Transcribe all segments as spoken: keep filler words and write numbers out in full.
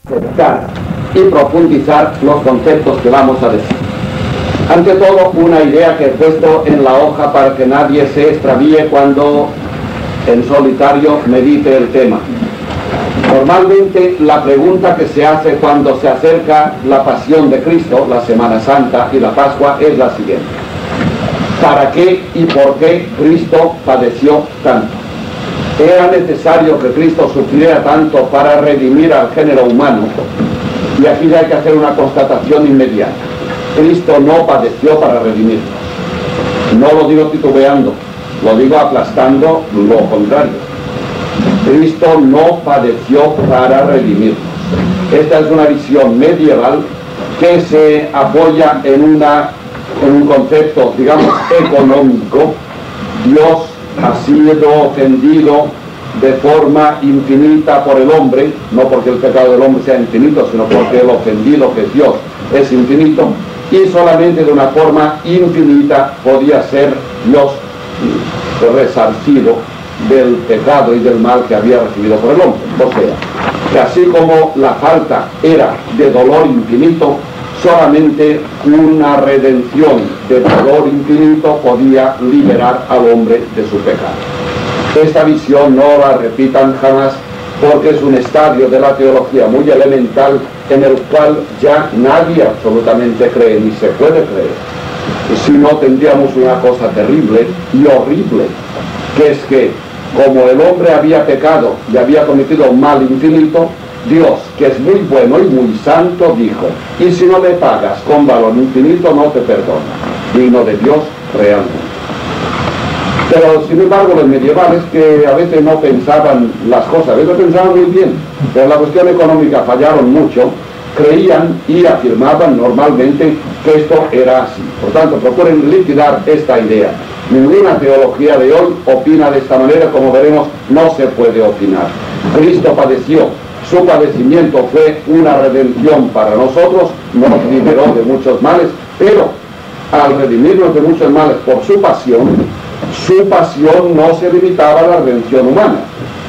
aceptar y profundizar los conceptos que vamos a decir. Ante todo, una idea que he puesto en la hoja para que nadie se extravíe cuando en solitario medite el tema. Normalmente la pregunta que se hace cuando se acerca la pasión de Cristo, la Semana Santa y la Pascua, es la siguiente: ¿para qué y por qué Cristo padeció tanto? ¿Era necesario que Cristo sufriera tanto para redimir al género humano? Y aquí hay que hacer una constatación inmediata: Cristo no padeció para redimirnos. No lo digo titubeando, lo digo aplastando lo contrario. Cristo no padeció para redimirnos. Esta es una visión medieval que se apoya en, una, en un concepto, digamos, económico. Dios ha sido ofendido de forma infinita por el hombre, no porque el pecado del hombre sea infinito, sino porque el ofendido, que es Dios, es infinito, y solamente de una forma infinita podía ser Dios resarcido del pecado y del mal que había recibido por el hombre. O sea, que así como la falta era de dolor infinito, solamente una redención de dolor infinito podía liberar al hombre de su pecado. Esta visión no la repitan jamás, porque es un estadio de la teología muy elemental en el cual ya nadie absolutamente cree, ni se puede creer. Si no, tendríamos una cosa terrible y horrible, que es que como el hombre había pecado y había cometido un mal infinito, Dios, que es muy bueno y muy santo, dijo: y si no le pagas con valor infinito, no te perdona. Digno de Dios realmente. Pero sin embargo los medievales, que a veces no pensaban las cosas, a veces pensaban muy bien, pero en la cuestión económica fallaron mucho, creían y afirmaban normalmente que esto era así. Por tanto, procuren liquidar esta idea. Ninguna teología de hoy opina de esta manera, como veremos, no se puede opinar. Cristo padeció, su padecimiento fue una redención para nosotros, nos liberó de muchos males, pero al redimirnos de muchos males por su pasión, su pasión no se limitaba a la redención humana.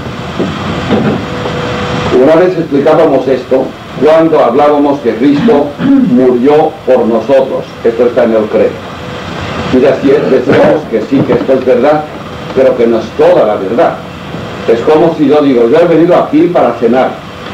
Una vez explicábamos esto cuando hablábamos que Cristo murió por nosotros. Esto está en el credo. Y decimos que sí, que esto es verdad, pero que no es toda la verdad. Es como si yo digo: yo he venido aquí para cenar.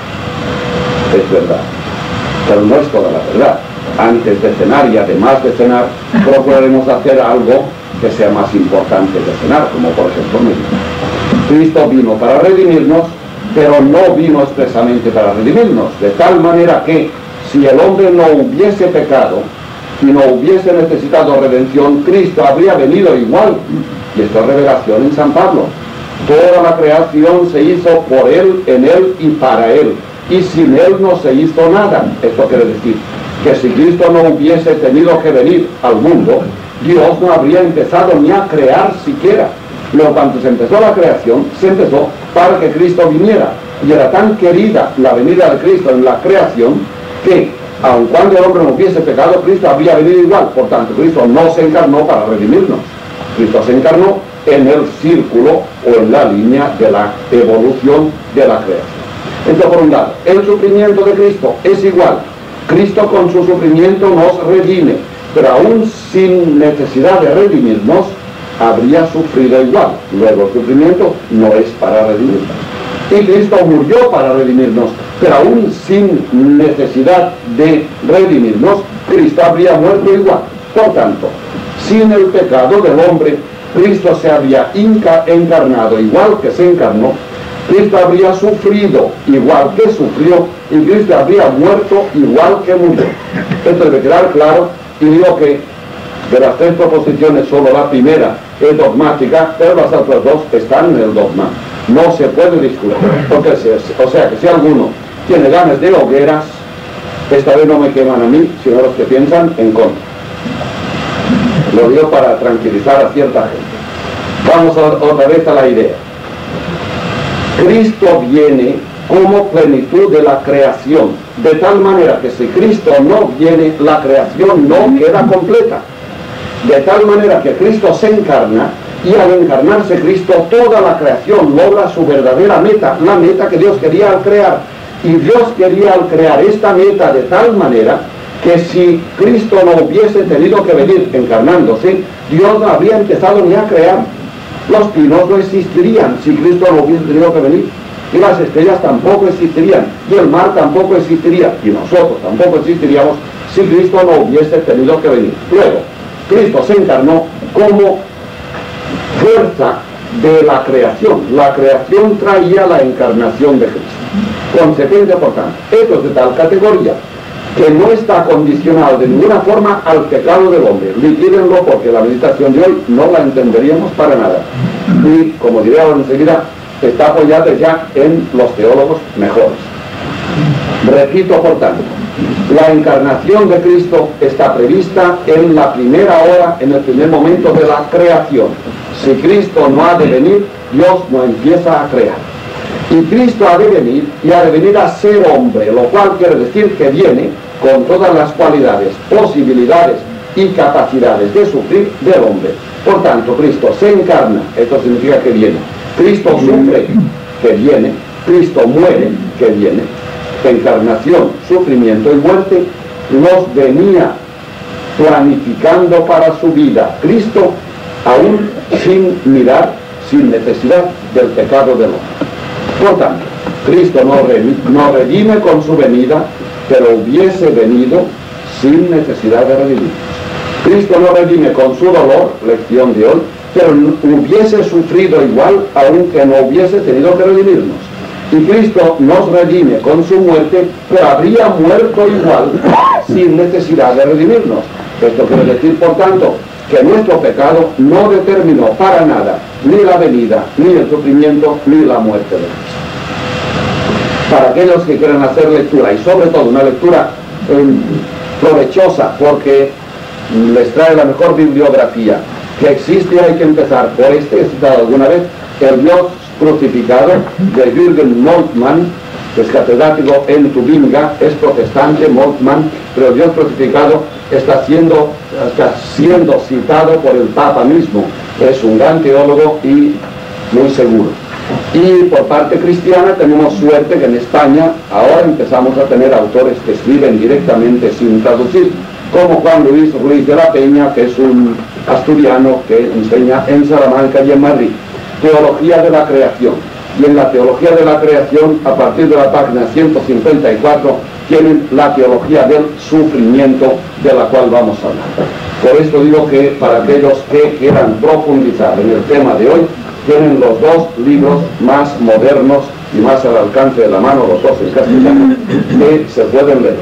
Es verdad, pero no es toda la verdad. Antes de cenar y además de cenar, procuraremos hacer algo que sea más importante que cenar, como por ejemplo meditar. Cristo vino para redimirnos, pero no vino expresamente para redimirnos, de tal manera que si el hombre no hubiese pecado y no hubiese necesitado redención, Cristo habría venido igual. Y esto es revelación en San Pablo. Toda la creación se hizo por Él, en Él y para Él, y sin Él no se hizo nada. Esto quiere decir que si Cristo no hubiese tenido que venir al mundo, Dios no habría empezado ni a crear siquiera. Luego, cuando se empezó la creación, se empezó para que Cristo viniera. Y era tan querida la venida de Cristo en la creación que, aun cuando el hombre no hubiese pecado, Cristo habría venido igual. Por tanto, Cristo no se encarnó para redimirnos. Cristo se encarnó en el círculo o en la línea de la evolución de la creación. Entonces, por un lado, el sufrimiento de Cristo es igual. Cristo con su sufrimiento nos redime, pero aún sin necesidad de redimirnos, habría sufrido igual. Luego, el sufrimiento no es para redimirnos. Y Cristo murió para redimirnos, pero aún sin necesidad de redimirnos, Cristo habría muerto igual. Por tanto, sin el pecado del hombre, Cristo se habría encarnado igual que se encarnó, Cristo habría sufrido igual que sufrió, y Cristo habría muerto igual que murió. Esto debe quedar claro, y digo que de las tres proposiciones solo la primera es dogmática, pero las otras dos están en el dogma. No se puede discutir, porque o sea que si alguno tiene ganas de hogueras, esta vez no me queman a mí, sino a los que piensan en contra. Lo digo para tranquilizar a cierta gente. Vamos a, otra vez a la idea. Cristo viene como plenitud de la creación, de tal manera que si Cristo no viene, la creación no queda completa. De tal manera que Cristo se encarna, y al encarnarse Cristo, toda la creación logra su verdadera meta, la meta que Dios quería al crear, Y Dios quería crear esta meta de tal manera que si Cristo no hubiese tenido que venir encarnándose, Dios no habría empezado ni a crear. Los pinos no existirían si Cristo no hubiese tenido que venir, y las estrellas tampoco existirían, y el mar tampoco existiría, y nosotros tampoco existiríamos si Cristo no hubiese tenido que venir. Luego, Cristo se encarnó como fuerza de la creación. La creación traía la encarnación de Cristo. Consecuencia, por tanto, esto es de tal categoría que no está condicionado de ninguna forma al pecado del hombre. Liquídenlo, porque la meditación de hoy no la entenderíamos para nada. Y, como diré ahora enseguida, está apoyada ya en los teólogos mejores. Repito, por tanto, la encarnación de Cristo está prevista en la primera hora, en el primer momento de la creación. Si Cristo no ha de venir, Dios no empieza a crear. Y Cristo ha de venir, y ha de venir a ser hombre, lo cual quiere decir que viene con todas las cualidades, posibilidades y capacidades de sufrir del hombre. Por tanto, Cristo se encarna, esto significa que viene. Cristo sufre, que viene. Cristo muere, que viene. Encarnación, sufrimiento y muerte los venía planificando para su vida Cristo, aún sin mirar, sin necesidad del pecado del hombre. Por tanto, Cristo no, no redime con su venida, pero hubiese venido sin necesidad de redimir. Cristo no redime con su dolor, lección de hoy, pero hubiese sufrido igual, aunque no hubiese tenido que redimirnos. Y Cristo nos redime con su muerte, pero habría muerto igual sin necesidad de redimirnos. Esto quiere decir, por tanto, que nuestro pecado no determinó para nada ni la venida, ni el sufrimiento, ni la muerte de Cristo. Para aquellos que quieren hacer lectura, y sobre todo una lectura eh, provechosa, porque les trae la mejor bibliografía que existe, hay que empezar por este, he citado alguna vez, El Dios crucificado, de Jürgen Moltmann, que es catedrático en Tubinga, es protestante, Moltmann, pero el Dios crucificado está siendo, está siendo citado por el Papa mismo. Es un gran teólogo y muy seguro. Y por parte cristiana tenemos suerte que en España ahora empezamos a tener autores que escriben directamente sin traducir, como Juan Luis Ruiz de la Peña, que es un asturiano que enseña en Salamanca y en Madrid. Teología de la creación. Y en la teología de la creación, a partir de la página ciento cincuenta y cuatro, tienen la teología del sufrimiento, de la cual vamos a hablar. Por esto digo que para aquellos que quieran profundizar en el tema de hoy, tienen los dos libros más modernos y más al alcance de la mano, los dos en castellano, que se pueden leer.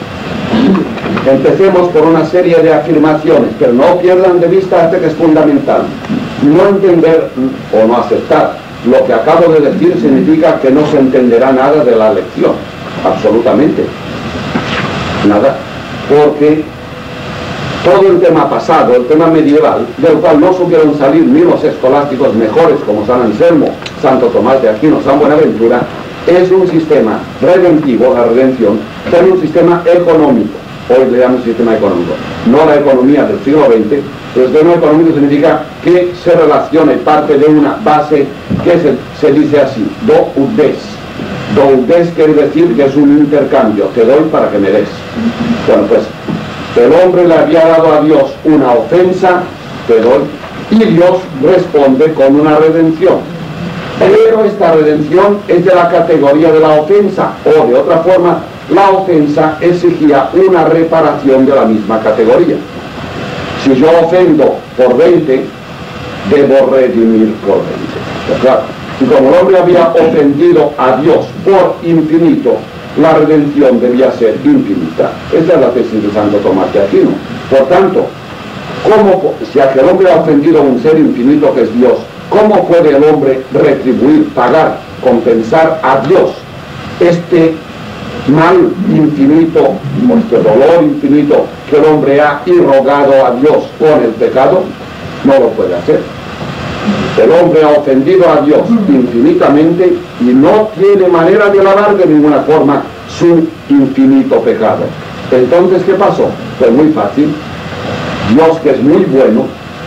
Empecemos por una serie de afirmaciones, pero no pierdan de vista este que es fundamental. No entender o no aceptar lo que acabo de decir significa que no se entenderá nada de la lección, absolutamente nada, porque todo el tema pasado, el tema medieval, del cual no supieron salir ni los escolásticos mejores como San Anselmo, Santo Tomás de Aquino, San Buenaventura, es un sistema redentivo, la redención, pero un sistema económico. Hoy le llamamos sistema económico, no la economía del siglo veinte. El sistema económico significa que se relacione parte de una base que se, se dice así, do ut des. Do ut des quiere decir que es un intercambio, te doy para que me des. Bueno, pues el hombre le había dado a Dios una ofensa, te doy, y Dios responde con una redención. Pero esta redención es de la categoría de la ofensa, o de otra forma, la ofensa exigía una reparación de la misma categoría. Si yo ofendo por veinte, debo redimir por veinte. Claro. Y como el hombre había ofendido a Dios por infinito, la redención debía ser infinita. Esa es la tesis de Santo Tomás de Aquino. Por tanto, ¿cómo, si aquel hombre ha ofendido a un ser infinito que es Dios, cómo puede el hombre retribuir, pagar, compensar a Dios este mal infinito, o este dolor infinito que el hombre ha irrogado a Dios con el pecado? No lo puede hacer. El hombre ha ofendido a Dios infinitamente y no tiene manera de lavar de ninguna forma su infinito pecado. Entonces, ¿qué pasó? Pues muy fácil. Dios, que es muy bueno,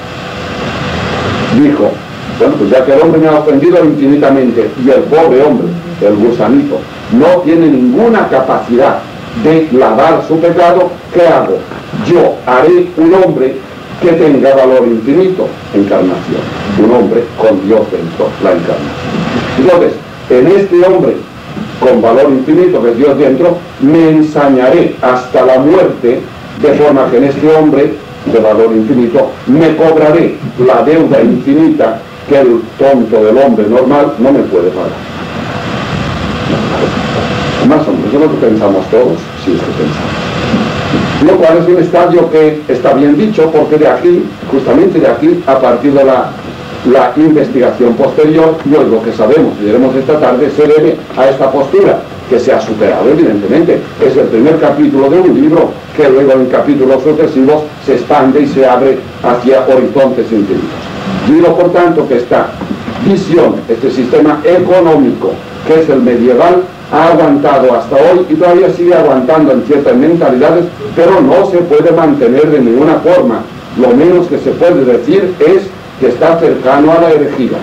dijo, bueno, pues ya que el hombre me ha ofendido infinitamente, y el pobre hombre, el gusanito, no tiene ninguna capacidad de lavar su pecado, ¿qué hago? Yo haré un hombre que tenga valor infinito, encarnación, un hombre con Dios dentro, la encarnación. Entonces, en este hombre con valor infinito, que es Dios dentro, me ensañaré hasta la muerte, de forma que en este hombre de valor infinito me cobraré la deuda infinita que el tonto del hombre normal no me puede pagar. Más o menos, eso es lo que pensamos todos, sí es que pensamos. Lo cual es un estadio que está bien dicho, porque de aquí, justamente de aquí, a partir de la, la investigación posterior, y hoy lo que sabemos y veremos esta tarde, se debe a esta postura, que se ha superado, evidentemente. Es el primer capítulo de un libro que luego en capítulos sucesivos se expande y se abre hacia horizontes infinitos. Digo, por tanto, que esta visión, este sistema económico, que es el medieval, ha aguantado hasta hoy y todavía sigue aguantando en ciertas mentalidades, pero no se puede mantener de ninguna forma. Lo menos que se puede decir es que está cercano a la herejía.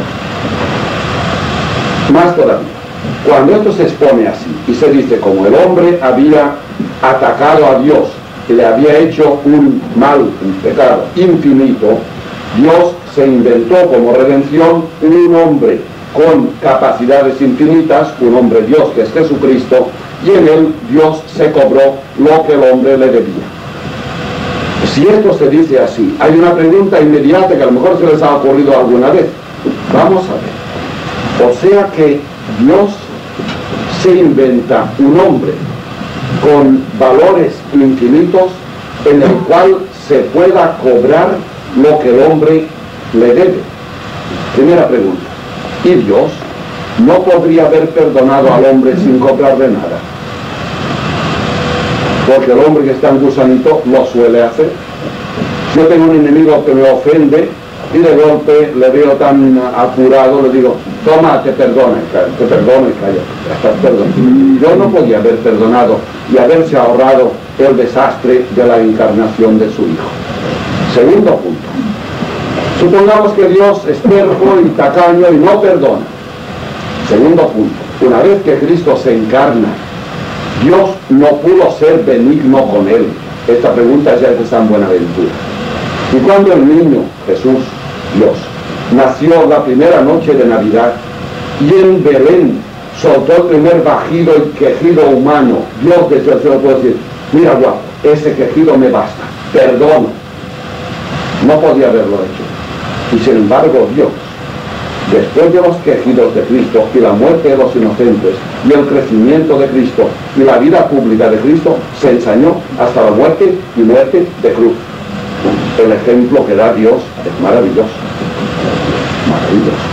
Más todavía, cuando esto se expone así y se dice como el hombre había atacado a Dios y le había hecho un mal, un pecado infinito, Dios se inventó como redención un hombre con capacidades infinitas, un hombre Dios que es Jesucristo, y en él Dios se cobró lo que el hombre le debía. Si esto se dice así, hay una pregunta inmediata que a lo mejor se les ha ocurrido alguna vez. Vamos a ver. O sea que Dios se inventa un hombre con valores infinitos en el cual se pueda cobrar lo que el hombre le debe. Primera pregunta. ¿Y Dios no podría haber perdonado al hombre sin cobrarle nada? Porque el hombre que está en gusanito lo suele hacer. Si yo tengo un enemigo que me ofende y de golpe le veo tan apurado, le digo, toma, te perdono, te perdono y calla, estás perdonado. Yo no podía haber perdonado y haberse ahorrado el desastre de la encarnación de su Hijo. Segundo punto. Supongamos que Dios es terco y tacaño y no perdona. Segundo punto. Una vez que Cristo se encarna, Dios no pudo ser benigno con él. Esta pregunta es de San Buenaventura. Y cuando el niño, Jesús, Dios, nació la primera noche de Navidad y en Belén soltó el primer bajido y quejido humano, Dios desde el cielo puede decir, mira guapo, ese quejido me basta, perdono. No podía haberlo hecho. Y sin embargo Dios, después de los quejidos de Cristo y la muerte de los inocentes y el crecimiento de Cristo y la vida pública de Cristo, se ensañó hasta la muerte y muerte de cruz. El ejemplo que da Dios es maravilloso, maravilloso.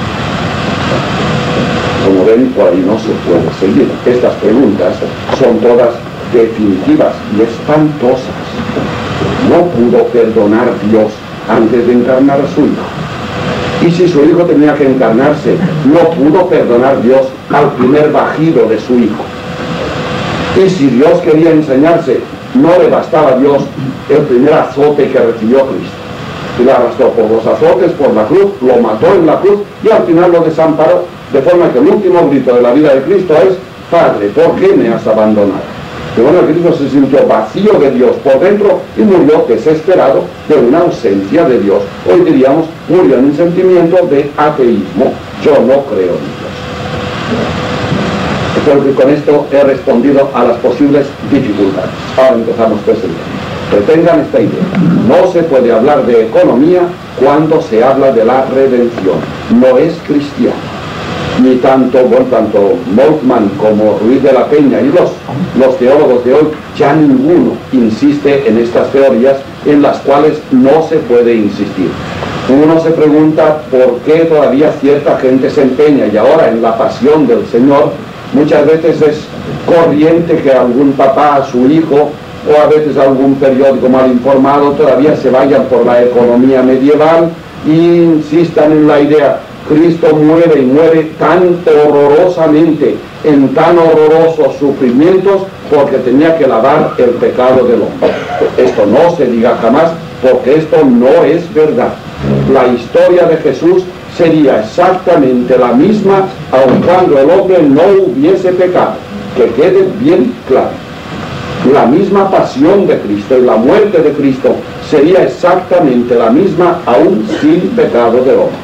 Como ven, por ahí no se puede seguir. Estas preguntas son todas definitivas y espantosas. No pudo perdonar Dios antes de encarnar a su Hijo. Y si su Hijo tenía que encarnarse, no pudo perdonar Dios al primer bajido de su Hijo. Y si Dios quería enseñarse, no le bastaba a Dios el primer azote que recibió Cristo. Y lo arrastró por los azotes, por la cruz, lo mató en la cruz y al final lo desamparó. De forma que el último grito de la vida de Cristo es, Padre, ¿por qué me has abandonado? Que bueno, Cristo se sintió vacío de Dios por dentro y murió desesperado de una ausencia de Dios. Hoy diríamos, murió en un sentimiento de ateísmo. Yo no creo en Dios. Espero que con esto he respondido a las posibles dificultades. Ahora empezamos pues el tema. Retengan esta idea. No se puede hablar de economía cuando se habla de la redención. No es cristiano. Ni tanto, bueno, tanto Moltmann como Ruiz de la Peña y los, los teólogos de hoy, ya ninguno insiste en estas teorías en las cuales no se puede insistir. Uno se pregunta por qué todavía cierta gente se empeña, y ahora en la pasión del Señor, muchas veces es corriente que algún papá a su hijo, o a veces algún periódico mal informado, todavía se vayan por la economía medieval e insistan en la idea, Cristo muere y muere tan horrorosamente, en tan horrorosos sufrimientos, porque tenía que lavar el pecado del hombre. Esto no se diga jamás, porque esto no es verdad. La historia de Jesús sería exactamente la misma aun cuando el hombre no hubiese pecado. Que quede bien claro. La misma pasión de Cristo y la muerte de Cristo sería exactamente la misma aún sin pecado del hombre.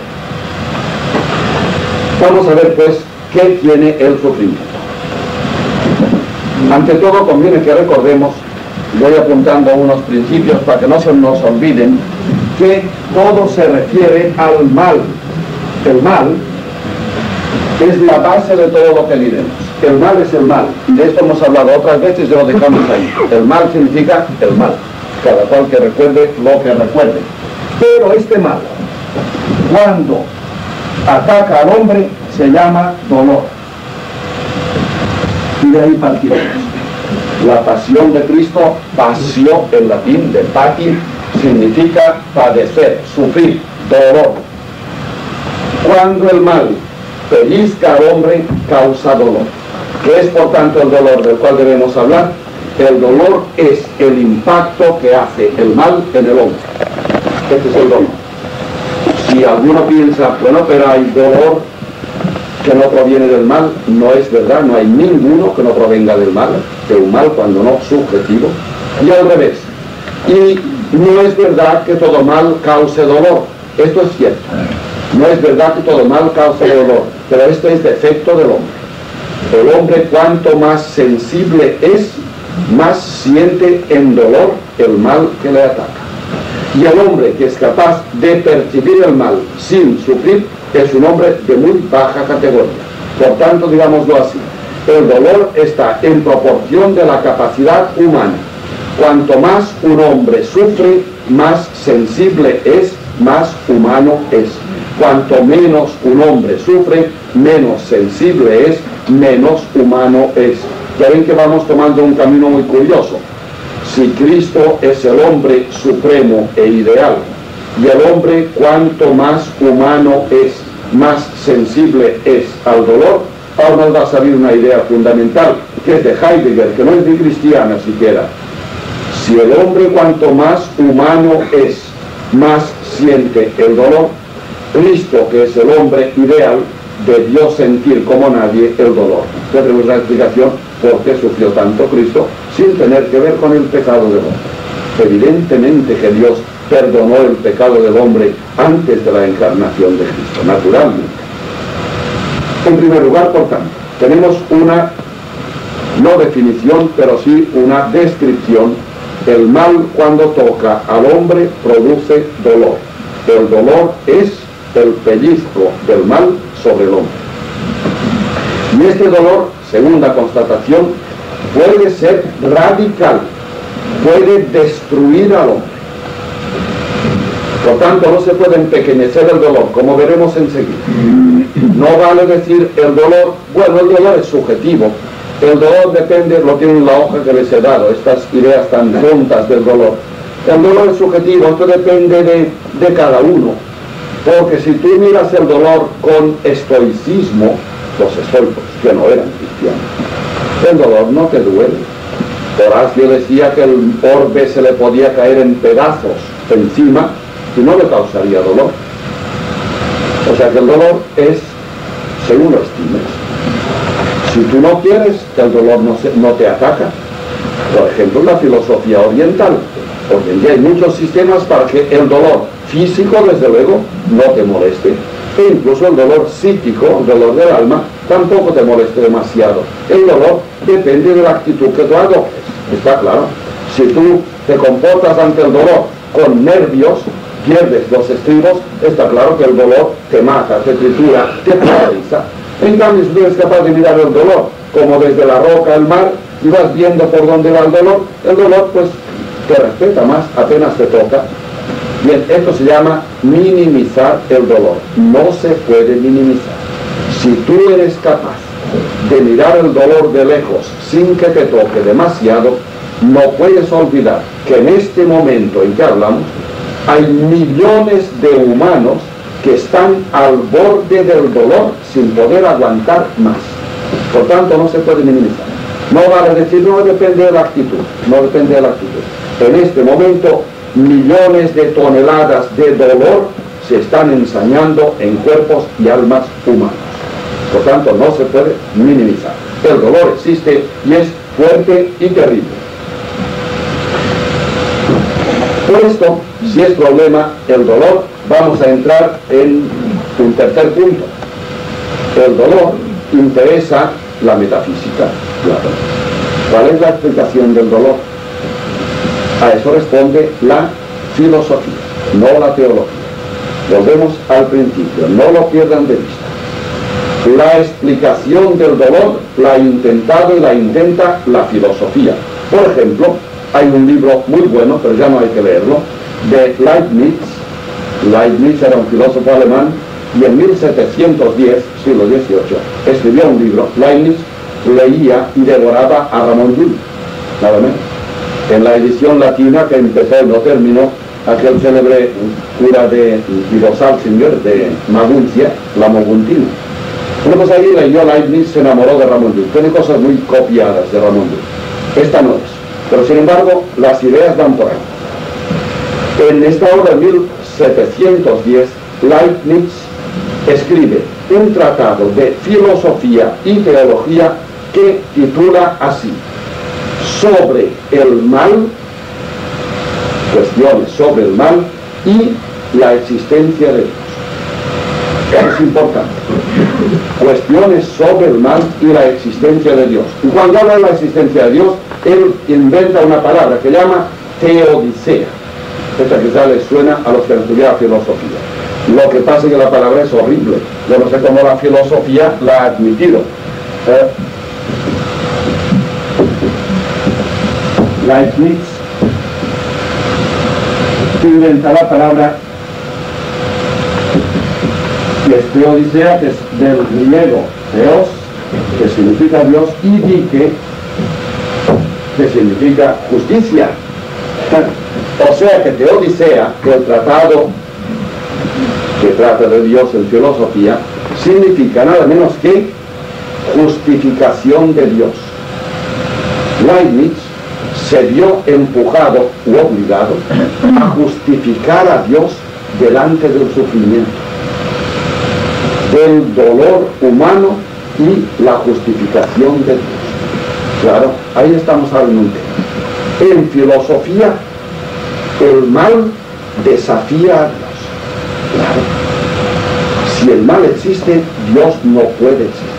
Vamos a ver pues qué tiene el sufrimiento. Ante todo conviene que recordemos, voy apuntando unos principios para que no se nos olviden, que todo se refiere al mal. El mal es la base de todo lo que diremos. El mal es el mal. De esto hemos hablado otras veces y lo dejamos ahí. El mal significa el mal. Cada cual que recuerde lo que recuerde. Pero este mal, cuando ataca al hombre, se llama dolor. Y de ahí partiremos. La pasión de Cristo, pasio en latín, de patir, significa padecer, sufrir, dolor. Cuando el mal pellizca al hombre, causa dolor. ¿Qué es por tanto el dolor del cual debemos hablar? El dolor es el impacto que hace el mal en el hombre. Este es el dolor. Si alguno piensa, bueno, pero hay dolor que no proviene del mal, no es verdad, no hay ninguno que no provenga del mal, de un mal cuando no subjetivo, y al revés. Y no es verdad que todo mal cause dolor, esto es cierto. No es verdad que todo mal cause dolor, pero esto es defecto del hombre. El hombre cuanto más sensible es, más siente en dolor el mal que le ataca. Y el hombre que es capaz de percibir el mal sin sufrir es un hombre de muy baja categoría. Por tanto, digámoslo así, el dolor está en proporción de la capacidad humana. Cuanto más un hombre sufre, más sensible es, más humano es. Cuanto menos un hombre sufre, menos sensible es, menos humano es. Ya ven que vamos tomando un camino muy curioso. Si Cristo es el hombre supremo e ideal, y el hombre cuanto más humano es, más sensible es al dolor, ahora nos va a salir una idea fundamental, que es de Heidegger, que no es ni cristiana siquiera. Si el hombre cuanto más humano es, más siente el dolor, Cristo, que es el hombre ideal, debió sentir como nadie el dolor. Esta es la explicación por qué sufrió tanto Cristo sin tener que ver con el pecado del hombre. Evidentemente que Dios perdonó el pecado del hombre antes de la encarnación de Cristo, naturalmente. En primer lugar, por tanto, tenemos una, no definición, pero sí una descripción. El mal cuando toca al hombre produce dolor. El dolor es el pellizco del mal sobre el hombre. Y este dolor, segunda constatación, puede ser radical, puede destruir al hombre. Por tanto, no se puede empequeñecer el dolor, como veremos enseguida. No vale decir el dolor, bueno, el dolor es subjetivo. El dolor depende, lo tiene en la hoja que les he dado, estas ideas tan juntas del dolor. El dolor es subjetivo, esto depende de, de cada uno. Porque si tú miras el dolor con estoicismo, los estoicos, que no eran cristianos, el dolor no te duele. Horacio decía que el orbe se le podía caer en pedazos encima y no le causaría dolor. O sea que el dolor es según lo estimes. Si tú no quieres, el dolor no, se, no te ataca. Por ejemplo, la filosofía oriental. Hoy en día hay muchos sistemas para que el dolor físico, desde luego, no te moleste. E incluso el dolor psíquico, el dolor del alma, tampoco te moleste demasiado. El dolor depende de la actitud que tú adoptes. ¿Está claro? Si tú te comportas ante el dolor con nervios, pierdes los estribos, está claro que el dolor te mata, te tritura, te paraliza. En cambio, si tú eres capaz de mirar el dolor como desde la roca al mar y vas viendo por dónde va el dolor, el dolor pues te respeta más, apenas te toca. Bien, esto se llama minimizar el dolor. No se puede minimizar. Si tú eres capaz de mirar el dolor de lejos sin que te toque demasiado, no puedes olvidar que en este momento en que hablamos hay millones de humanos que están al borde del dolor sin poder aguantar más. Por tanto, no se puede minimizar. No vale decir, no depende de la actitud, no depende de la actitud. En este momento, millones de toneladas de dolor se están ensañando en cuerpos y almas humanos. Por tanto, no se puede minimizar. El dolor existe y es fuerte y terrible. Por esto, si es problema el dolor, vamos a entrar en un tercer punto. El dolor interesa la metafísica. Claro. ¿Cuál es la explicación del dolor? A eso responde la filosofía, no la teología. Volvemos al principio, no lo pierdan de vista. La explicación del dolor la ha intentado y la intenta la filosofía. Por ejemplo, hay un libro muy bueno, pero ya no hay que leerlo, de Leibniz. Leibniz era un filósofo alemán y en mil setecientos diez, siglo dieciocho, escribió un libro. Leibniz leía y devoraba a Ramón Llull, nada menos. En la edición latina que empezó y no terminó, aquel célebre cura de Vidosalsinger, de Maguncia, la Moguntina. Bueno, pues ahí leyó Leibniz, se enamoró de Ramón Llull. Tiene cosas muy copiadas de Ramón Llull. Esta no es. Pero sin embargo, las ideas van por ahí. En esta obra de mil setecientos diez, Leibniz escribe un tratado de filosofía y teología que titula así: sobre el mal, cuestiones sobre el mal y la existencia de Dios. Es importante. Cuestiones sobre el mal y la existencia de Dios. Y cuando habla de la existencia de Dios, él inventa una palabra que llama teodicea. Esta quizá les suena a los que han estudiado filosofía. Lo que pasa es que la palabra es horrible. Yo no sé cómo la filosofía la ha admitido. ¿Eh? Leibniz inventa la palabra que es teodicea, que es del griego theos, que significa Dios, y dike, que significa justicia. O sea que teodicea, que el tratado que trata de Dios en filosofía, significa nada menos que justificación de Dios. Leibniz se vio empujado u obligado a justificar a Dios delante del sufrimiento, del dolor humano y la justificación de Dios. Claro, ahí estamos hablando. En filosofía, el mal desafía a Dios. Claro, si el mal existe, Dios no puede existir.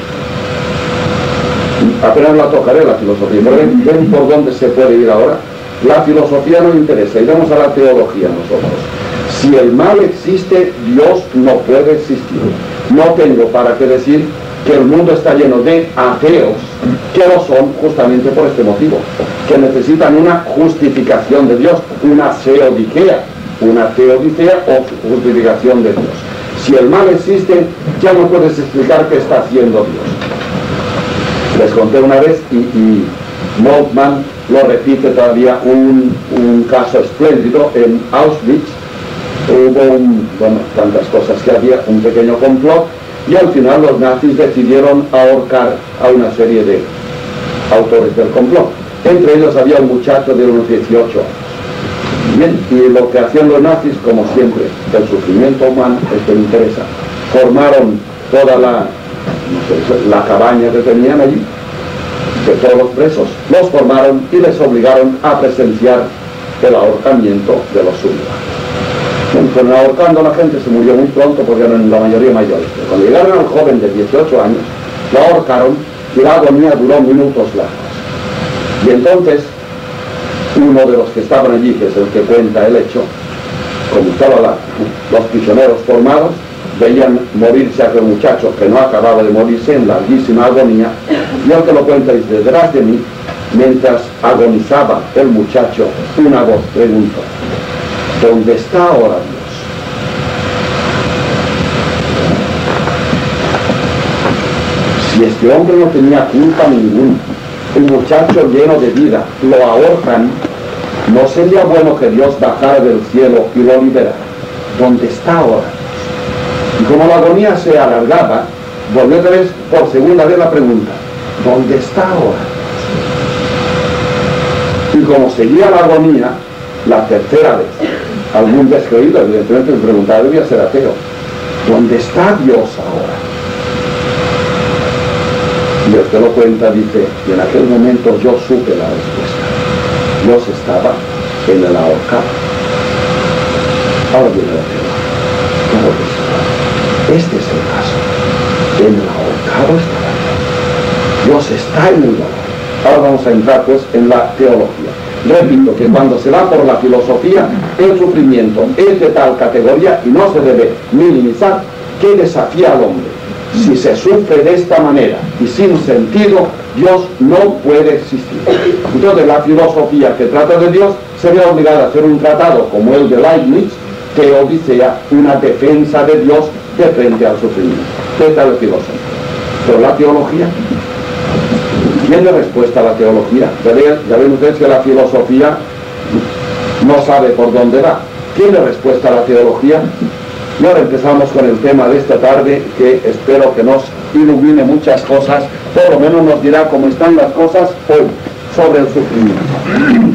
Apenas la tocaré la filosofía, pero ven, ven por dónde se puede ir ahora. La filosofía no interesa, iremos a la teología nosotros. Si el mal existe, Dios no puede existir. No tengo para qué decir que el mundo está lleno de ateos, que lo son justamente por este motivo, que necesitan una justificación de Dios, una teodicea, una teodicea o justificación de Dios. Si el mal existe, ya no puedes explicar qué está haciendo Dios. Les conté una vez y, y Moltmann lo repite todavía, un, un caso espléndido en Auschwitz. Hubo un, bueno, tantas cosas que había, un pequeño complot, y al final los nazis decidieron ahorcar a una serie de autores del complot. Entre ellos había un muchacho de unos dieciocho años. Bien, y lo que hacían los nazis, como siempre, el sufrimiento humano es que interesa. Formaron toda la, no sé, la cabaña que tenían allí, de todos los presos, los formaron y les obligaron a presenciar el ahorcamiento de los sublevados. Bueno, ahorcando a la gente se murió muy pronto porque eran la mayoría mayores. Pero cuando llegaron al joven de dieciocho años, lo ahorcaron y la agonía duró minutos largos. Y entonces, uno de los que estaban allí, que es el que cuenta el hecho, como estaban la, los prisioneros formados, veían morirse a aquel muchacho que no acababa de morirse en larguísima agonía, y el que lo cuenta dice: detrás de mí, mientras agonizaba el muchacho, una voz preguntó: ¿dónde está ahora Dios? Si este hombre no tenía culpa ninguna, un muchacho lleno de vida, lo ahorcan, ¿no sería bueno que Dios bajara del cielo y lo liberara? ¿Dónde está ahora? Y como la agonía se alargaba, volvió otra vez por segunda vez la pregunta: ¿dónde está ahora? Y como seguía la agonía, la tercera vez: algún descreído, evidentemente, me preguntaba, debía ser ateo, ¿dónde está Dios ahora? Y el que lo cuenta dice, y en aquel momento yo supe la respuesta. Dios estaba en el ahorcado. Ahora viene la teoría. Claro que sí. Este es el caso. En el ahorcado estaba Dios. Dios está en el dolor. Ahora vamos a entrar pues en la teología. Repito que cuando se va por la filosofía, el sufrimiento es de tal categoría y no se debe minimizar, que desafía al hombre. Si se sufre de esta manera y sin sentido, Dios no puede existir. Entonces la filosofía que trata de Dios se ve obligada a hacer un tratado como el de Leibniz, Teodicea, una defensa de Dios de frente al sufrimiento. Esta es la filosofía. Pero la teología, ¿tiene respuesta a la teología? Ya ven, ya ven ustedes que la filosofía no sabe por dónde va. ¿Tiene respuesta a la teología? Y ahora empezamos con el tema de esta tarde, que espero que nos ilumine muchas cosas, por lo menos nos dirá cómo están las cosas hoy sobre el sufrimiento.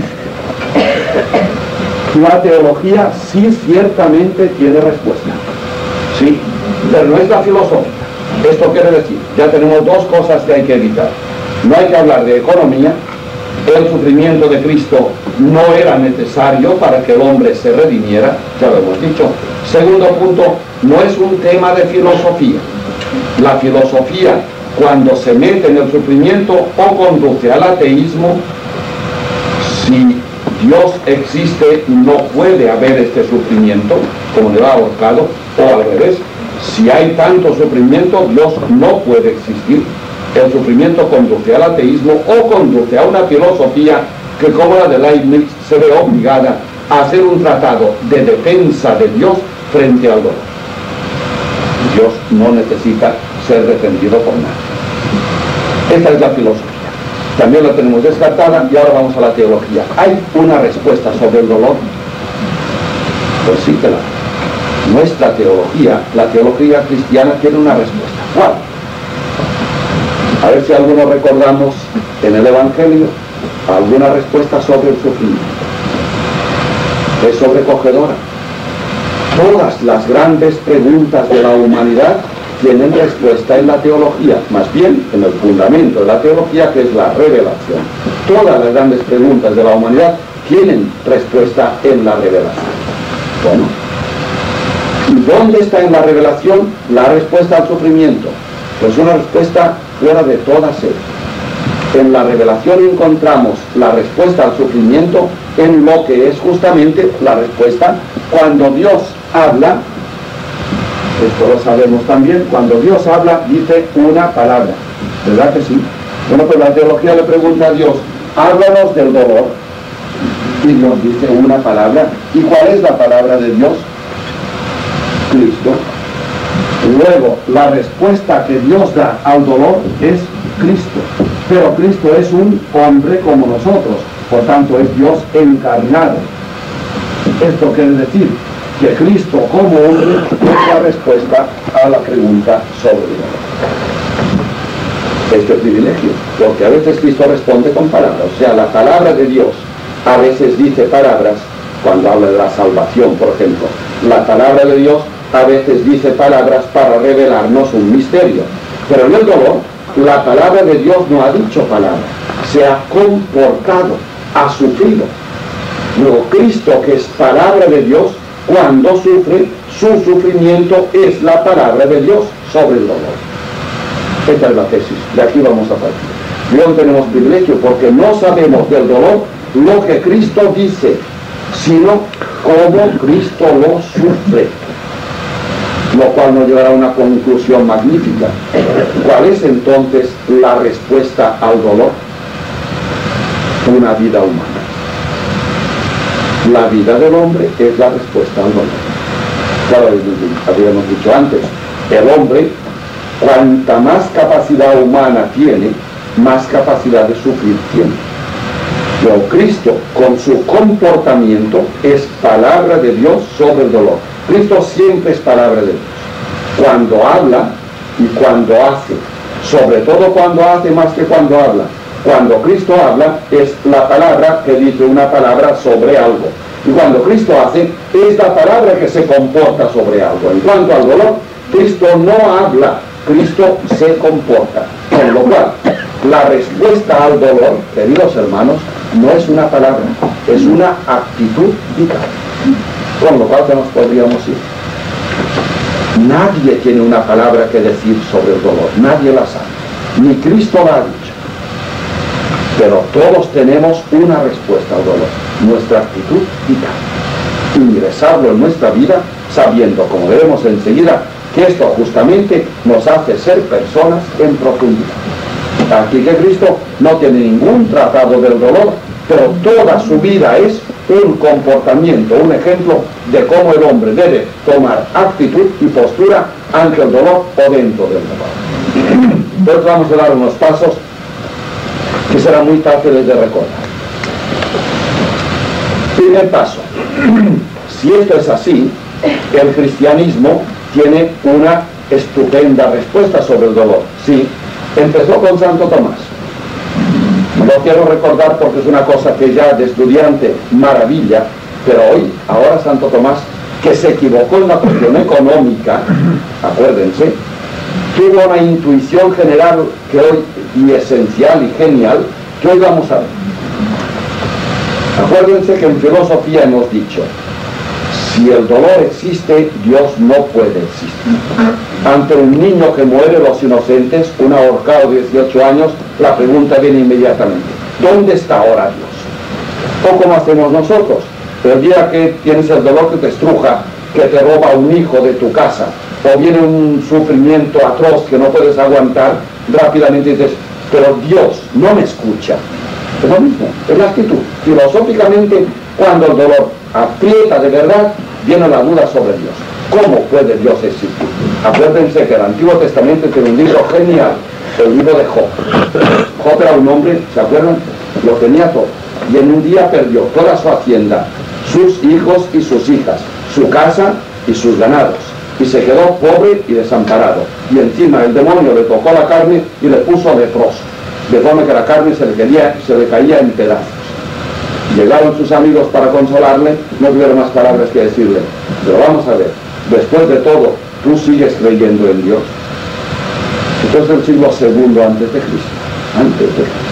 La teología sí ciertamente tiene respuesta, sí, pero no es la filosofía. Esto quiere decir, ya tenemos dos cosas que hay que evitar. No hay que hablar de economía. El sufrimiento de Cristo no era necesario para que el hombre se redimiera, ya lo hemos dicho. Segundo punto, no es un tema de filosofía. La filosofía, cuando se mete en el sufrimiento, o conduce al ateísmo. Si Dios existe, no puede haber este sufrimiento, como le va ahorcado, o al revés. Si hay tanto sufrimiento, Dios no puede existir. El sufrimiento conduce al ateísmo o conduce a una filosofía que, como la de Leibniz, se ve obligada a hacer un tratado de defensa de Dios frente al dolor. Dios no necesita ser defendido por nadie. Esta es la filosofía. También la tenemos descartada y ahora vamos a la teología. ¿Hay una respuesta sobre el dolor? Pues sí que la hay. Nuestra teología, la teología cristiana, tiene una respuesta. ¿Cuál? A ver si algunos recordamos en el Evangelio alguna respuesta sobre el sufrimiento. Es sobrecogedora. Todas las grandes preguntas de la humanidad tienen respuesta en la teología, más bien en el fundamento de la teología, que es la revelación. Todas las grandes preguntas de la humanidad tienen respuesta en la revelación. Bueno, ¿y dónde está en la revelación la respuesta al sufrimiento? Pues una respuesta fuera de toda serie. En la revelación encontramos la respuesta al sufrimiento en lo que es justamente la respuesta cuando Dios habla. Esto lo sabemos también. Cuando Dios habla, dice una palabra. ¿Verdad que sí? Bueno, pues la teología le pregunta a Dios, háblanos del dolor. Y Dios dice una palabra. ¿Y cuál es la palabra de Dios? Cristo. Luego, la respuesta que Dios da al dolor es Cristo. Pero Cristo es un hombre como nosotros. Por tanto, es Dios encarnado. Esto quiere decir que Cristo como hombre es la respuesta a la pregunta sobre el dolor. Este es privilegio, porque a veces Cristo responde con palabras. O sea, la palabra de Dios a veces dice palabras cuando habla de la salvación, por ejemplo. La palabra de Dios a veces dice palabras para revelarnos un misterio. Pero en el dolor, la palabra de Dios no ha dicho palabra, se ha comportado, ha sufrido. Luego, Cristo, que es palabra de Dios, cuando sufre, su sufrimiento es la palabra de Dios sobre el dolor. Esta es la tesis, de aquí vamos a partir. Y hoy tenemos privilegio porque no sabemos del dolor lo que Cristo dice, sino cómo Cristo lo sufre. Lo cual nos llevará a una conclusión magnífica. ¿Cuál es entonces la respuesta al dolor? Una vida humana. La vida del hombre es la respuesta al dolor. Claro, habíamos dicho antes, el hombre, cuanta más capacidad humana tiene, más capacidad de sufrir tiene. Pero Cristo, con su comportamiento, es palabra de Dios sobre el dolor. Cristo siempre es palabra de Dios. Cuando habla y cuando hace. Sobre todo cuando hace más que cuando habla. Cuando Cristo habla, es la palabra que dice una palabra sobre algo. Y cuando Cristo hace, es la palabra que se comporta sobre algo. En cuanto al dolor, Cristo no habla, Cristo se comporta. Con lo cual, la respuesta al dolor, queridos hermanos, no es una palabra, es una actitud vital. Con lo cual que nos podríamos ir. Nadie tiene una palabra que decir sobre el dolor, nadie la sabe, ni Cristo la ha dicho. Pero todos tenemos una respuesta al dolor, nuestra actitud vital. Ingresarlo en nuestra vida sabiendo, como veremos enseguida, que esto justamente nos hace ser personas en profundidad. Aquí que Cristo no tiene ningún tratado del dolor, pero toda su vida es un comportamiento, un ejemplo de cómo el hombre debe tomar actitud y postura ante el dolor o dentro del dolor. Entonces vamos a dar unos pasos que serán muy fáciles de recordar. Primer paso. Si esto es así, el cristianismo tiene una estupenda respuesta sobre el dolor. Sí, empezó con Santo Tomás. Lo quiero recordar porque es una cosa que ya de estudiante maravilla, pero hoy, ahora Santo Tomás, que se equivocó en la cuestión económica, acuérdense, tuvo una intuición general que hoy, y esencial y genial, que hoy vamos a ver. Acuérdense que en filosofía hemos dicho, si el dolor existe, Dios no puede existir. Ante un niño que muere, los inocentes, un ahorcado de dieciocho años, la pregunta viene inmediatamente, ¿dónde está ahora Dios? O como hacemos nosotros, el día que tienes el dolor que te estruja, que te roba un hijo de tu casa, o viene un sufrimiento atroz que no puedes aguantar, rápidamente dices, pero Dios no me escucha. Es lo mismo, es la actitud. Filosóficamente, cuando el dolor aprieta de verdad, viene la duda sobre Dios. ¿Cómo puede Dios existir? Acuérdense que el Antiguo Testamento tiene un libro genial, el libro de Job. Job era un hombre, ¿se acuerdan? Lo tenía todo. Y en un día perdió toda su hacienda, sus hijos y sus hijas, su casa y sus ganados. Y se quedó pobre y desamparado. Y encima el demonio le tocó la carne y le puso leproso. De forma que la carne se le, quería, se le caía en pedazos. Llegaron sus amigos para consolarle, no tuvieron más palabras que decirle. Pero vamos a ver, después de todo, ¿tú sigues creyendo en Dios? Esto es el siglo segundo antes de Cristo. Antes de Cristo.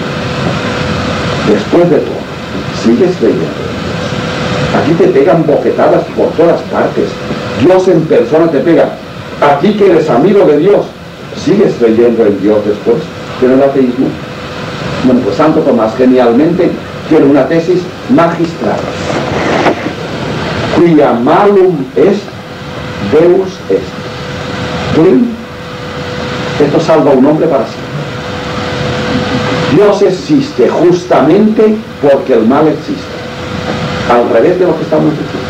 Después de todo, sigues creyendo en Dios. Aquí te pegan bofetadas por todas partes. Dios en persona te pega. A ti que eres amigo de Dios, sigues creyendo en Dios después. ¿Tiene el ateísmo? Bueno, pues Santo Tomás genialmente tiene una tesis magistral. Quia malum est, Deus est. Plin. Esto salva a un hombre para siempre. Dios existe justamente porque el mal existe. Al revés de lo que estamos diciendo.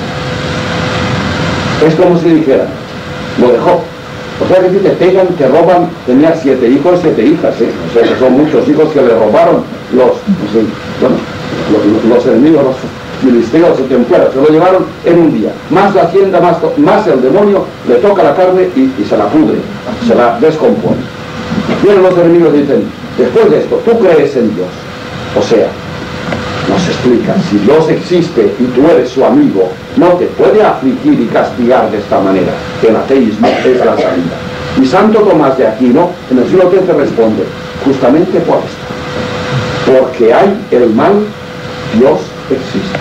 Es como si dijera, lo dejó. O sea que si te pegan, te roban, tenía siete hijos, siete hijas, ¿eh? O sea que son muchos hijos que le robaron los, sí, bueno, los, los enemigos, los filisteos o templarios, se lo llevaron en un día. Más la hacienda, más, más el demonio, le toca la carne y, y se la pudre, se la descompone. Vienen los enemigos y dicen, después de esto, ¿tú crees en Dios? O sea, nos explica, si Dios existe y tú eres su amigo, no te puede afligir y castigar de esta manera. El ateísmo es la salida. Y Santo Tomás de Aquino, en el siglo trece, responde, justamente por esto. Porque hay el mal, Dios existe.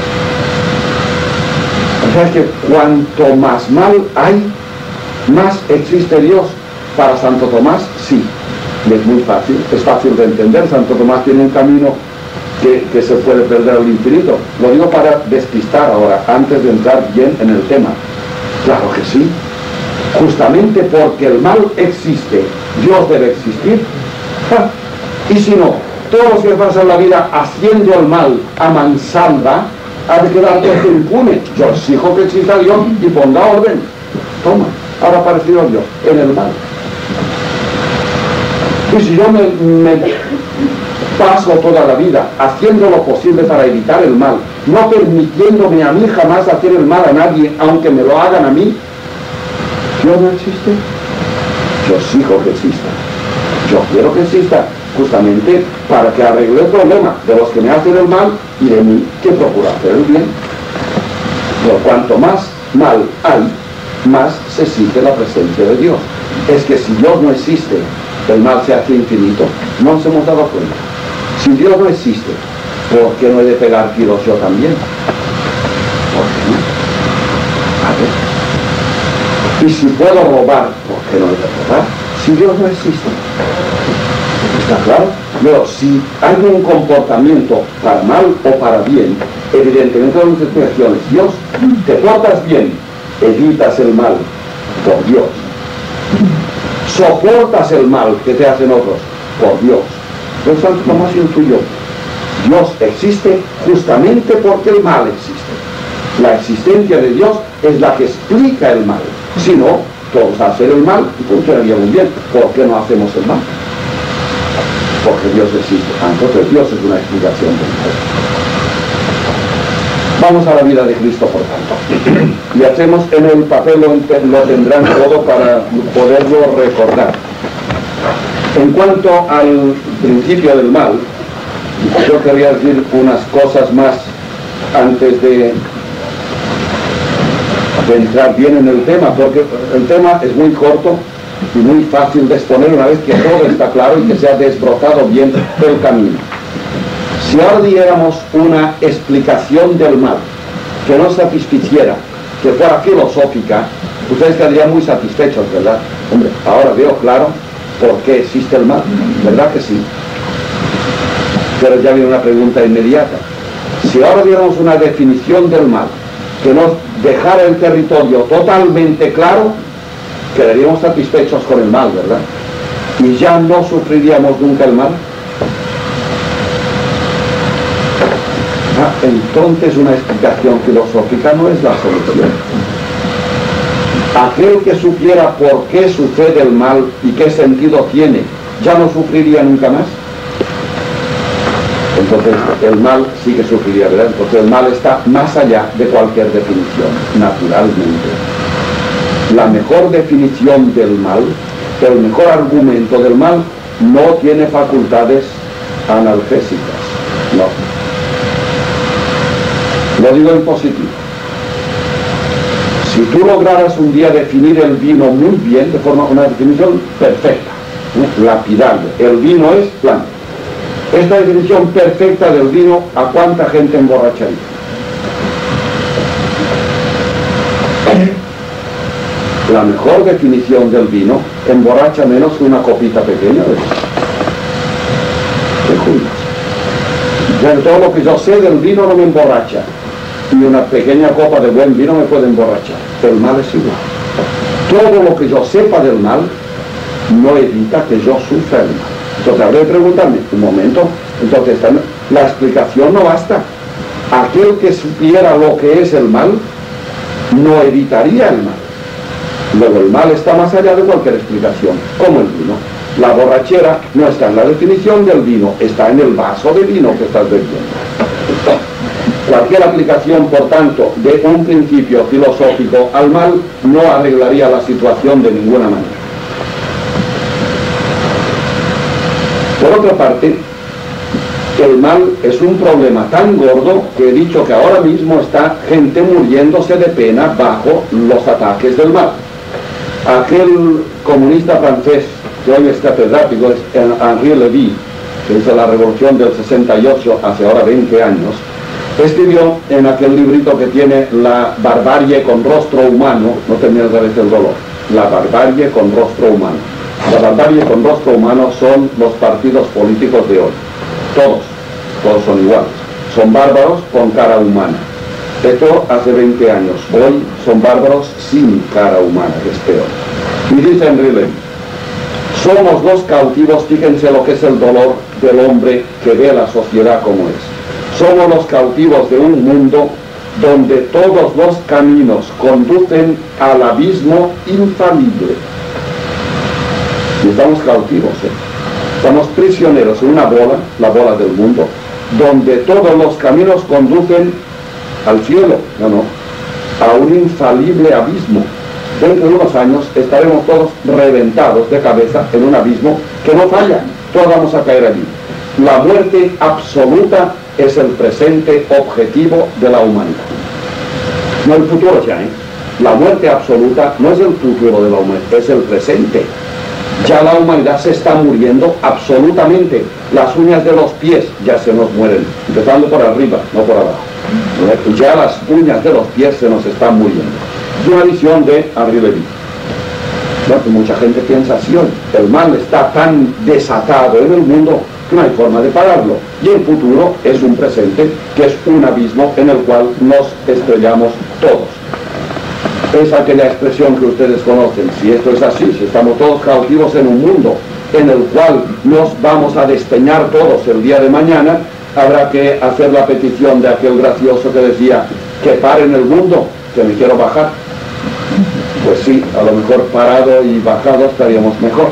O sea que cuanto más mal hay, más existe Dios. Para Santo Tomás, sí. Y es muy fácil, es fácil de entender. Santo Tomás tiene un camino Que, que se puede perder al infinito. Lo digo para despistar ahora, antes de entrar bien en el tema. Claro que sí. Justamente porque el mal existe, Dios debe existir. ¡Ja! Y si no, todos los que pasan la vida haciendo el mal a mansalva, ha de quedar todo impune. Yo exijo que exista Dios y ponga orden. Toma, ahora ha aparecido Dios en el mal. Y si yo me... me paso toda la vida haciendo lo posible para evitar el mal, no permitiéndome a mí jamás hacer el mal a nadie, aunque me lo hagan a mí, ¿Dios no existe? Yo exijo que exista. Yo quiero que exista, justamente para que arregle el problema de los que me hacen el mal y de mí que procura hacer el bien. Por cuanto más mal hay, más se exige la presencia de Dios. Es que si Dios no existe, el mal se hace infinito. No nos hemos dado cuenta. Si Dios no existe, ¿por qué no he de pegar tiros yo también? ¿Por qué no? A ver. Y si puedo robar, ¿por qué no he de robar? Si Dios no existe. ¿Está claro? Pero si hay un comportamiento para mal o para bien, evidentemente hay muchas explicaciones. Dios, te portas bien, evitas el mal por Dios. Soportas el mal que te hacen otros por Dios. Los Santo Tomás intuyó, Dios existe justamente porque el mal existe. La existencia de Dios es la que explica el mal. Si no, todos hacen el mal y funcionaría muy bien. ¿Por qué no hacemos el mal? Porque Dios existe. Entonces Dios es una explicación del mal. Vamos a la vida de Cristo, por tanto. Y hacemos en el papel, lo, lo tendrán todo para poderlo recordar. En cuanto al principio del mal, yo quería decir unas cosas más antes de, de entrar bien en el tema, porque el tema es muy corto y muy fácil de exponer una vez que todo está claro y que se ha desbrozado bien el camino. Si ahora diéramos una explicación del mal que no satisficiera, que fuera filosófica, ustedes quedarían muy satisfechos, ¿verdad? Hombre, ahora veo claro por qué existe el mal, ¿verdad que sí? Pero ya viene una pregunta inmediata. Si ahora diéramos una definición del mal que nos dejara el territorio totalmente claro, quedaríamos satisfechos con el mal, ¿verdad? Y ya no sufriríamos nunca el mal. Ah, entonces una explicación filosófica no es la solución. Aquel que supiera por qué sucede el mal y qué sentido tiene, ¿ya no sufriría nunca más? Entonces el mal sí que sufriría, ¿verdad? Entonces el mal está más allá de cualquier definición, naturalmente. La mejor definición del mal, el mejor argumento del mal, no tiene facultades analgésicas, no. Lo digo en positivo. Si tú lograras un día definir el vino muy bien, de forma una definición perfecta, ¿eh? lapidable, el vino es blanco. Esta definición perfecta del vino, ¿a cuánta gente emborracharía? La mejor definición del vino emborracha menos que una copita pequeña de, de Judas. Ya todo lo que yo sé del vino no me emborracha. Y una pequeña copa de buen vino me puede emborrachar. El mal es igual. Todo lo que yo sepa del mal no evita que yo sufra el mal. Entonces habré de preguntarme, un momento, entonces la explicación no basta. Aquel que supiera lo que es el mal no evitaría el mal. Luego el mal está más allá de cualquier explicación, como el vino. La borrachera no está en la definición del vino, está en el vaso de vino que estás bebiendo. Cualquier aplicación, por tanto, de un principio filosófico al mal no arreglaría la situación de ninguna manera. Por otra parte, el mal es un problema tan gordo que he dicho que ahora mismo está gente muriéndose de pena bajo los ataques del mal. Aquel comunista francés que hoy es catedrático, es Henri Lévy, que hizo la revolución del sesenta y ocho, hace ahora veinte años, escribió en aquel librito que tiene La barbarie con rostro humano, no termina de vez el dolor, La barbarie con rostro humano. La barbarie con rostro humano son los partidos políticos de hoy. Todos, todos son iguales. Son bárbaros con cara humana. Esto hace veinte años. Hoy son bárbaros sin cara humana, que es peor. Y dice Henri Lévy, somos los cautivos, fíjense lo que es el dolor del hombre que ve la sociedad como es. Somos los cautivos de un mundo donde todos los caminos conducen al abismo infalible. Y estamos cautivos, ¿eh? Estamos prisioneros en una bola, la bola del mundo, donde todos los caminos conducen al cielo, no, no, a un infalible abismo. Dentro de unos años estaremos todos reventados de cabeza en un abismo que no falla, todos vamos a caer allí. La muerte absoluta es el presente objetivo de la humanidad. No el futuro ya, ¿eh? La muerte absoluta no es el futuro de la humanidad, es el presente. Ya la humanidad se está muriendo absolutamente. Las uñas de los pies ya se nos mueren, empezando por arriba, no por abajo. Ya las uñas de los pies se nos están muriendo. Es una visión de Henri Levy. Bueno, mucha gente piensa así hoy. El mal está tan desatado en el mundo que no hay forma de pararlo. Y el futuro es un presente que es un abismo en el cual nos estrellamos todos. Es aquella expresión que ustedes conocen. Si esto es así, si estamos todos cautivos en un mundo en el cual nos vamos a despeñar todos el día de mañana, habrá que hacer la petición de aquel gracioso que decía que paren el mundo, que me quiero bajar. Pues sí, a lo mejor parado y bajado estaríamos mejor.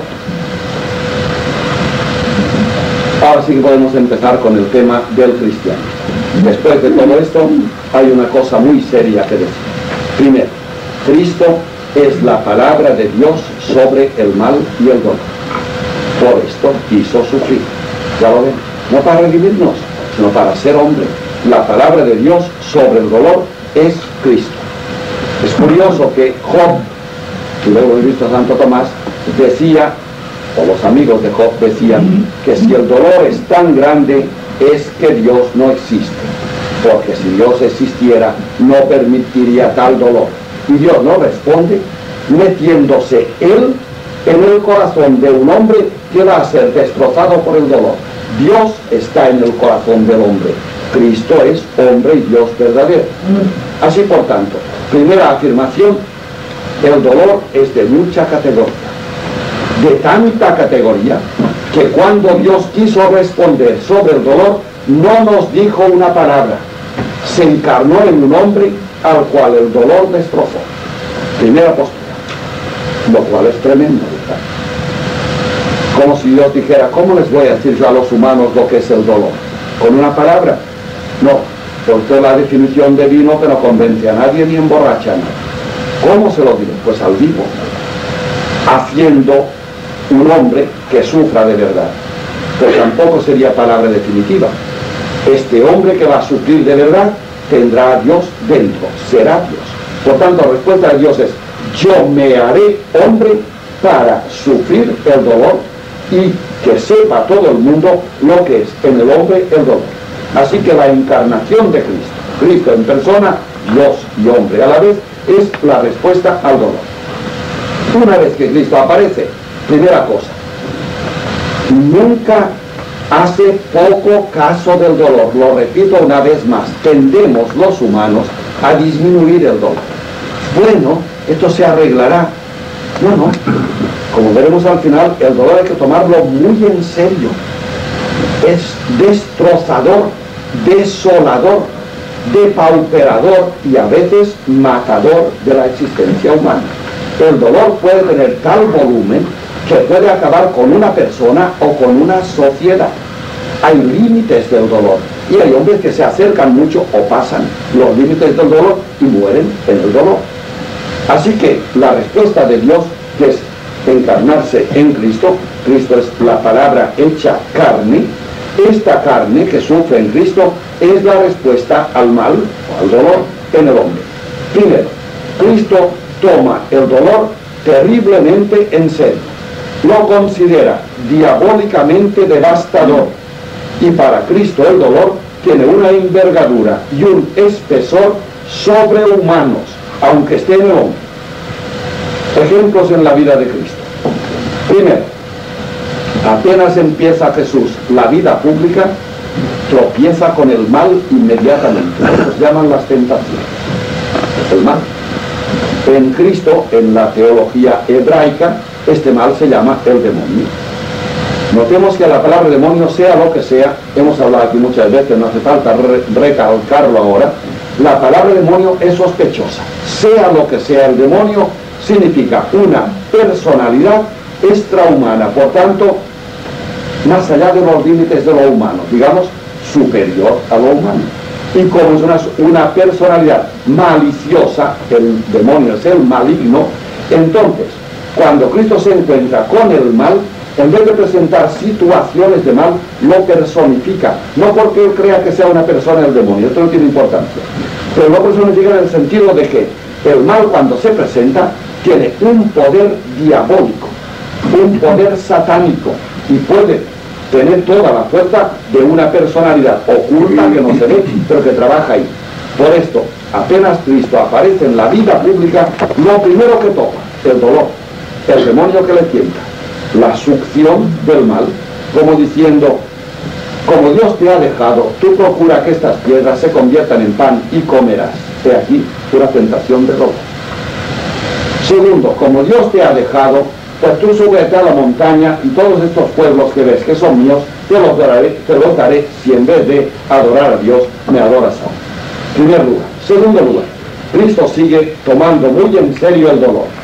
Ahora sí que podemos empezar con el tema del cristianismo. Después de todo esto, hay una cosa muy seria que decir. Primero, Cristo es la palabra de Dios sobre el mal y el dolor. Por esto quiso sufrir. Ya lo ven, no para redimirnos, sino para ser hombre. La palabra de Dios sobre el dolor es Cristo. Es curioso que Job, y luego he visto a Santo Tomás, decía, o los amigos de Job decían, que si el dolor es tan grande es que Dios no existe, porque si Dios existiera no permitiría tal dolor. Y Dios no responde metiéndose Él en el corazón de un hombre que va a ser destrozado por el dolor. Dios está en el corazón del hombre. Cristo es hombre y Dios verdadero. Así por tanto, primera afirmación, el dolor es de mucha categoría. De tanta categoría que cuando Dios quiso responder sobre el dolor, no nos dijo una palabra. Se encarnó en un hombre al cual el dolor destrozó. Primera postura, lo cual es tremendo, ¿verdad? Como si Dios dijera, ¿cómo les voy a decir yo a los humanos lo que es el dolor? ¿Con una palabra? No, porque la definición de vino que no convence a nadie ni emborracha a nadie. ¿Cómo se lo digo? Pues al vivo, haciendo un hombre que sufra de verdad. Pero tampoco sería palabra definitiva. Este hombre que va a sufrir de verdad tendrá a Dios dentro, será Dios. Por tanto, la respuesta de Dios es, yo me haré hombre para sufrir el dolor y que sepa todo el mundo lo que es en el hombre el dolor. Así que la encarnación de Cristo, Cristo en persona, Dios y hombre a la vez, es la respuesta al dolor. Una vez que Cristo aparece, primera cosa, nunca hace poco caso del dolor. Lo repito una vez más, tendemos los humanos a disminuir el dolor. Bueno, esto se arreglará. No, no. Como veremos al final, el dolor hay que tomarlo muy en serio. Es destrozador, desolador, depauperador y a veces matador de la existencia humana. El dolor puede tener tal volumen que puede acabar con una persona o con una sociedad. Hay límites del dolor y hay hombres que se acercan mucho o pasan los límites del dolor y mueren en el dolor. Así que la respuesta de Dios, que es encarnarse en Cristo, Cristo es la palabra hecha carne, esta carne que sufre en Cristo es la respuesta al mal o al dolor en el hombre. Primero, Cristo toma el dolor terriblemente en serio. Lo considera diabólicamente devastador y para Cristo el dolor tiene una envergadura y un espesor sobrehumanos, aunque esté en el hombre. Ejemplos en la vida de Cristo. Primero, apenas empieza Jesús la vida pública, tropieza con el mal inmediatamente. Los llaman las tentaciones. El mal. En Cristo, en la teología hebraica, este mal se llama el demonio. Notemos que la palabra demonio, sea lo que sea, hemos hablado aquí muchas veces, no hace falta re recalcarlo ahora, la palabra demonio es sospechosa. Sea lo que sea el demonio, significa una personalidad extrahumana, por tanto, más allá de los límites de lo humano, digamos, superior a lo humano. Y como es una, una personalidad maliciosa, el demonio es el maligno, entonces, cuando Cristo se encuentra con el mal, en vez de presentar situaciones de mal, lo personifica. No porque él crea que sea una persona el demonio, esto no tiene importancia. Pero no por eso nos llega en el sentido de que el mal, cuando se presenta, tiene un poder diabólico, un poder satánico, y puede tener toda la fuerza de una personalidad oculta que no se ve, pero que trabaja ahí. Por esto, apenas Cristo aparece en la vida pública, lo primero que toca, el dolor, el demonio que le tienta, la succión del mal, como diciendo, como Dios te ha dejado, tú procura que estas piedras se conviertan en pan y comerás. He aquí una tentación de dolor. Segundo, como Dios te ha dejado, pues tú súbete a la montaña y todos estos pueblos que ves que son míos, te los daré, te los daré si en vez de adorar a Dios, me adoras a mí. Primer lugar. Segundo lugar, Cristo sigue tomando muy en serio el dolor.